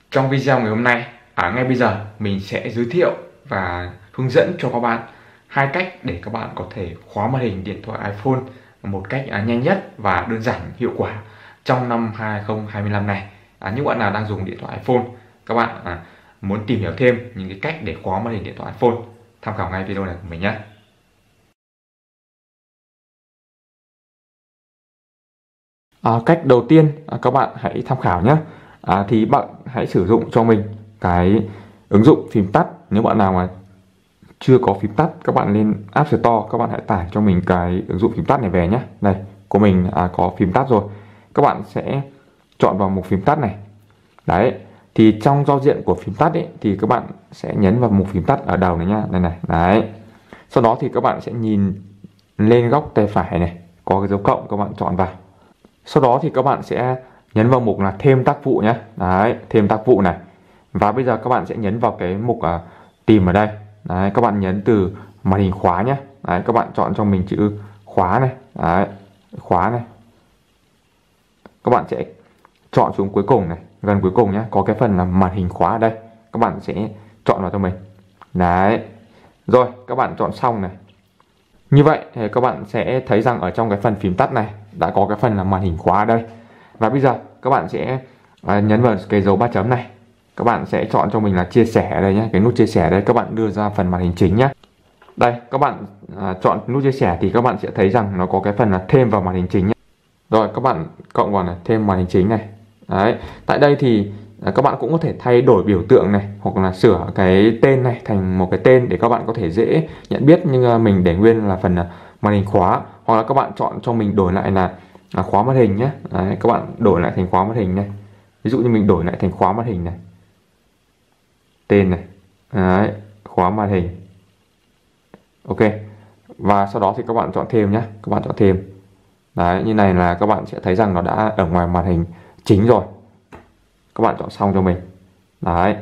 Trong video ngày hôm nay, ngay bây giờ mình sẽ giới thiệu và hướng dẫn cho các bạn hai cách để các bạn có thể khóa màn hình điện thoại iPhone một cách nhanh nhất và đơn giản hiệu quả trong năm 2025 này. Những bạn nào đang dùng điện thoại iPhone, các bạn muốn tìm hiểu thêm những cái cách để khóa màn hình điện thoại iPhone, tham khảo ngay video này của mình nhé. Cách đầu tiên các bạn hãy tham khảo nhé. Thì bạn hãy sử dụng cho mình cái ứng dụng phím tắt. Nếu bạn nào mà chưa có phím tắt, các bạn lên App Store, các bạn hãy tải cho mình cái ứng dụng phím tắt này về nhé. Đây, của mình có phím tắt rồi. Các bạn sẽ chọn vào mục phím tắt này. Đấy, thì trong giao diện của phím tắt ấy, thì các bạn sẽ nhấn vào mục phím tắt ở đầu này nhá. Đây này, đấy. Sau đó thì các bạn sẽ nhìn lên góc tay phải này, có cái dấu cộng, các bạn chọn vào. Sau đó thì các bạn sẽ nhấn vào mục là thêm tác vụ nhé. Đấy, thêm tác vụ này. Và bây giờ các bạn sẽ nhấn vào cái mục tìm ở đây. Đấy, các bạn nhấn từ màn hình khóa nhé. Đấy, các bạn chọn cho mình chữ khóa này. Đấy, khóa này. Các bạn sẽ chọn xuống cuối cùng này, gần cuối cùng nhé. Có cái phần là màn hình khóa ở đây. Các bạn sẽ chọn vào cho mình. Đấy. Rồi, các bạn chọn xong này. Như vậy thì các bạn sẽ thấy rằng ở trong cái phần phím tắt này đã có cái phần là màn hình khóa ở đây. Và bây giờ các bạn sẽ nhấn vào cái dấu ba chấm này. Các bạn sẽ chọn cho mình là chia sẻ ở đây nhé. Cái nút chia sẻ đây, các bạn đưa ra phần màn hình chính nhé. Đây, các bạn chọn nút chia sẻ thì các bạn sẽ thấy rằng nó có cái phần là thêm vào màn hình chính nhé. Rồi, các bạn cộng vào này, thêm màn hình chính này. Đấy, tại đây thì các bạn cũng có thể thay đổi biểu tượng này, hoặc là sửa cái tên này thành một cái tên để các bạn có thể dễ nhận biết, nhưng mình để nguyên là phần màn hình khóa, hoặc là các bạn chọn cho mình đổi lại là khóa màn hình nhé. Đấy, các bạn đổi lại thành khóa màn hình này. Ví dụ như mình đổi lại thành khóa màn hình này, tên này. Đấy, khóa màn hình. Ok. Và sau đó thì các bạn chọn thêm nhé. Các bạn chọn thêm. Đấy, như này là các bạn sẽ thấy rằng nó đã ở ngoài màn hình chính rồi. Các bạn chọn xong cho mình. Đấy.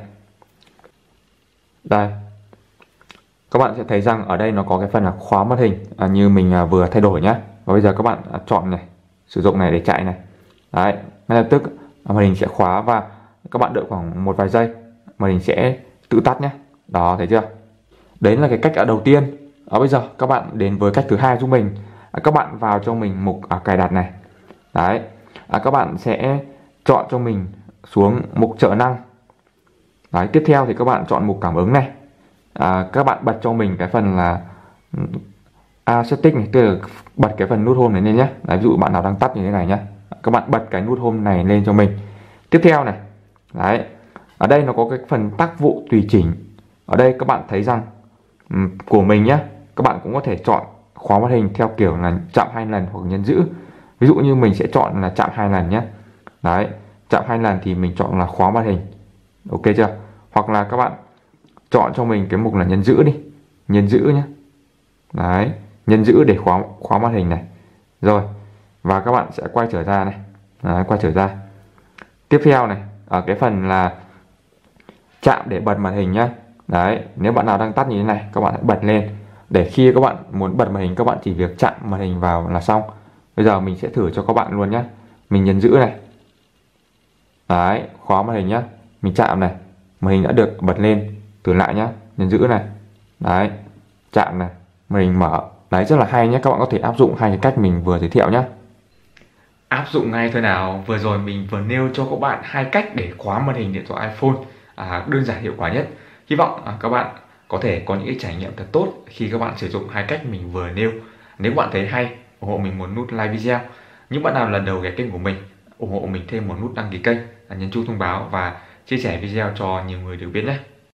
Đây. Các bạn sẽ thấy rằng ở đây nó có cái phần là khóa màn hình như mình vừa thay đổi nhé. Và bây giờ các bạn chọn này, sử dụng này để chạy này. Đấy, ngay lập tức màn hình sẽ khóa và các bạn đợi khoảng một vài giây, màn hình sẽ tự tắt nhé. Đó, thấy chưa? Đấy là cái cách đầu tiên. Bây giờ các bạn đến với cách thứ hai giúp mình. Các bạn vào cho mình mục cài đặt này. Đấy. Các bạn sẽ chọn cho mình xuống mục trợ năng. Đấy, tiếp theo thì các bạn chọn mục cảm ứng này. Các bạn bật cho mình cái phần là setting này, tức là bật cái phần nút home này lên nhé. Đấy, ví dụ bạn nào đang tắt như thế này nhé, các bạn bật cái nút home này lên cho mình. Tiếp theo này, đấy, ở đây nó có cái phần tác vụ tùy chỉnh. Ở đây các bạn thấy rằng của mình nhé, các bạn cũng có thể chọn khóa màn hình theo kiểu là chạm 2 lần hoặc nhấn giữ. Ví dụ như mình sẽ chọn là chạm 2 lần nhé. Đấy, chạm 2 lần thì mình chọn là khóa màn hình. Ok chưa? Hoặc là các bạn chọn cho mình cái mục là nhấn giữ đi, nhấn giữ nhé. Đấy, nhấn giữ để khóa màn hình này. Rồi, và các bạn sẽ quay trở ra này. Đấy, quay trở ra. Tiếp theo này, ở cái phần là chạm để bật màn hình nhé. Đấy, nếu bạn nào đang tắt như thế này, các bạn hãy bật lên. Để khi các bạn muốn bật màn hình, các bạn chỉ việc chạm màn hình vào là xong. Bây giờ mình sẽ thử cho các bạn luôn nhé. Mình nhấn giữ này. Đấy, khóa màn hình nhé. Mình chạm này, màn hình đã được bật lên. Thử lại nhé, nhấn giữ này. Đấy, chạm này, màn hình mở. Đấy, rất là hay nhé. Các bạn có thể áp dụng hai cái cách mình vừa giới thiệu nhé. Áp dụng ngay thôi nào. Vừa rồi mình vừa nêu cho các bạn hai cách để khóa màn hình điện thoại iPhone đơn giản hiệu quả nhất. Hy vọng các bạn có thể có những cái trải nghiệm thật tốt khi các bạn sử dụng hai cách mình vừa nêu. Nếu bạn thấy hay, ủng hộ mình một nút like video. Những bạn nào lần đầu ghé kênh của mình, ủng hộ mình thêm một nút đăng ký kênh, nhấn chuông thông báo và chia sẻ video cho nhiều người được biết nhé.